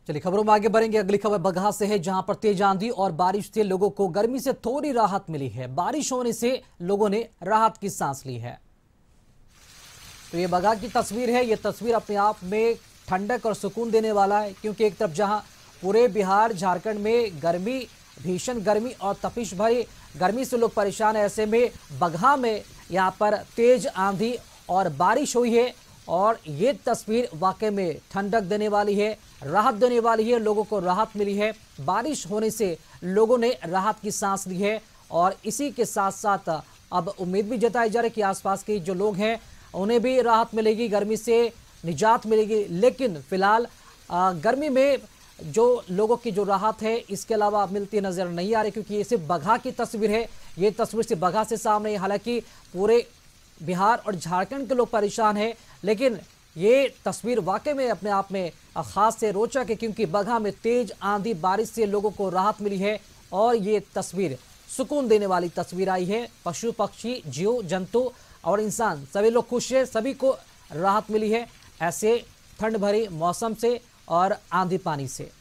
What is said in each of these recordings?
चलिए खबरों में आगे बढ़ेंगे। अगली खबर बगहा से है, जहां पर तेज आंधी और बारिश से लोगों को गर्मी से थोड़ी राहत मिली है। बारिश होने से लोगों ने राहत की सांस ली है। तो ये बगहा की तस्वीर है। ये तस्वीर अपने आप में ठंडक और सुकून देने वाला है, क्योंकि एक तरफ जहां पूरे बिहार झारखंड में गर्मी, भीषण गर्मी और तपिश भरी गर्मी से लोग परेशान है, ऐसे में बगहा में यहाँ पर तेज आंधी और बारिश हुई है और ये तस्वीर वाकई में ठंडक देने वाली है, राहत देने वाली है। लोगों को राहत मिली है। बारिश होने से लोगों ने राहत की सांस ली है और इसी के साथ साथ अब उम्मीद भी जताई जा रही है कि आसपास के जो लोग हैं उन्हें भी राहत मिलेगी, गर्मी से निजात मिलेगी। लेकिन फिलहाल गर्मी में जो लोगों की जो राहत है इसके अलावा मिलती नजर नहीं आ रही, क्योंकि ये सिर्फ बगहा की तस्वीर है। ये तस्वीर सिर्फ बगहा से सामने है। हालांकि पूरे बिहार और झारखंड के लोग परेशान हैं, लेकिन ये तस्वीर वाकई में अपने आप में खास से रोचक है, क्योंकि बगहा में तेज आंधी बारिश से लोगों को राहत मिली है और ये तस्वीर सुकून देने वाली तस्वीर आई है। पशु पक्षी, जीव जंतु और इंसान सभी लोग खुश है, सभी को राहत मिली है ऐसे ठंड भरी मौसम से और आंधी पानी से।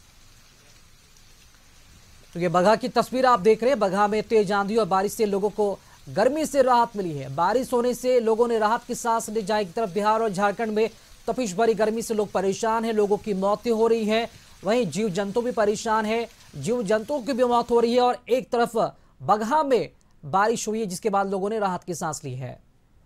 तो ये बगहा की तस्वीर आप देख रहे हैं। बगहा में तेज आंधी और बारिश से लोगों को गर्मी से राहत मिली है। बारिश होने से लोगों ने राहत की सांस ली। जहां एक तरफ बिहार और झारखंड में तपिश भरी गर्मी से लोग परेशान हैं, लोगों की मौतें हो रही हैं, वहीं जीव जंतु भी परेशान है, जीव जंतुओं की भी मौत हो रही है। और एक तरफ बगहा में बारिश हुई है, जिसके बाद लोगों ने राहत की सांस ली है।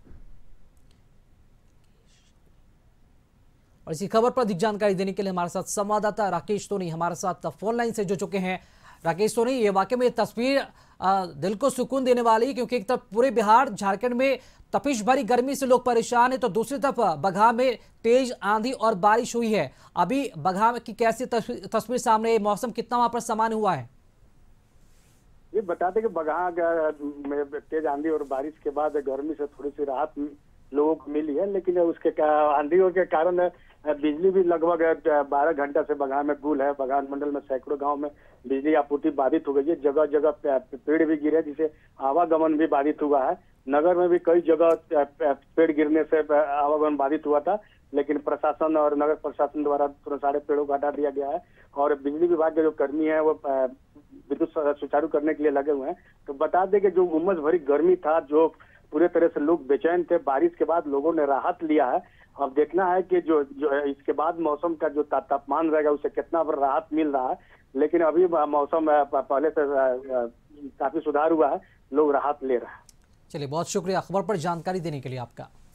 और इसी खबर पर अधिक जानकारी देने के लिए हमारे साथ संवाददाता राकेश सोनी हमारे साथ फोन लाइन से जुड़ चुके हैं। राकेश सोनी, ये वाकई में तस्वीर दिल को सुकून देने वाली है, क्योंकि एक तरफ पूरे बिहार झारखंड में तपिश भरी गर्मी से लोग परेशान है, तो दूसरी तरफ बगहा में तेज आंधी और बारिश हुई है। अभी बगहा की कैसी तस्वीर सामने है? मौसम कितना वहां पर सामान्य हुआ है? ये बताते कि बगहा में तेज आंधी और बारिश के बाद गर्मी से थोड़ी सी राहत लोगों को मिली है, लेकिन उसके आंधी के कारण बिजली भी लगभग 12 घंटा से बगहा में गुल है। बगहा मंडल में सैकड़ों गांव में बिजली आपूर्ति बाधित हो गई है। जगह जगह पेड़ भी गिरे, जिससे आवागमन भी बाधित हुआ है। नगर में भी कई जगह पेड़ गिरने से आवागमन बाधित हुआ था, लेकिन प्रशासन और नगर प्रशासन द्वारा तुरंत सारे पेड़ों को हटा दिया गया है और बिजली विभाग के जो कर्मी है वो विद्युत सुचारू करने के लिए लगे हुए हैं। तो बता दें कि जो उमस भरी गर्मी था, जो पूरे तरह से लोग बेचैन थे, बारिश के बाद लोगों ने राहत लिया है। अब देखना है कि जो इसके बाद मौसम का जो तापमान रहेगा उससे कितना राहत मिल रहा है। लेकिन अभी मौसम पहले से काफी सुधार हुआ है, लोग राहत ले रहे हैं। चलिए, बहुत शुक्रिया खबर पर जानकारी देने के लिए आपका।